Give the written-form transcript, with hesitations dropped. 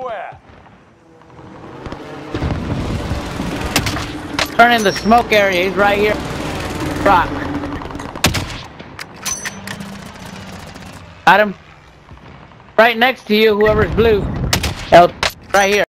square. Turn in the smoke area. He's right here. Rock. Got him. Right next to you, whoever's blue. Right here.